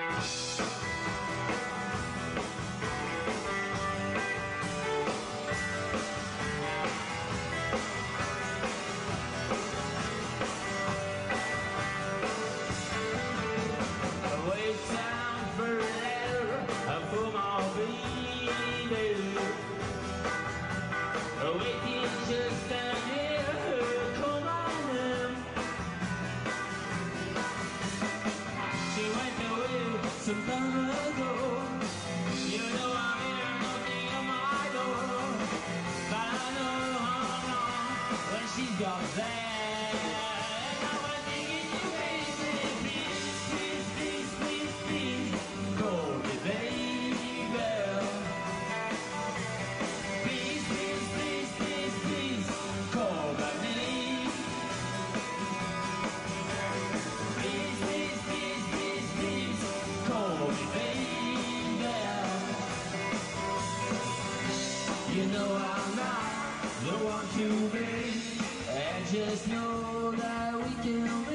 Just stand here, call my name. She went away some time ago. You know I'm here knocking on my door, but I know how long when she's got there. And now I'm thinking you crazy. Please, please, please, please, please, call me baby. You know I'm not the one to be, and just know that we can